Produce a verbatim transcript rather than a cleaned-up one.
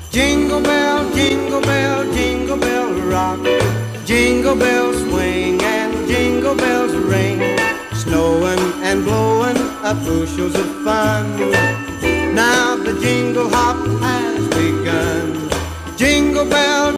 Jingle bell, jingle bell, jingle bell rock. Jingle bells swing and jingle bells ring. Snowing and blowing up bushels of fun. Now the jingle hop has begun. Jingle bell,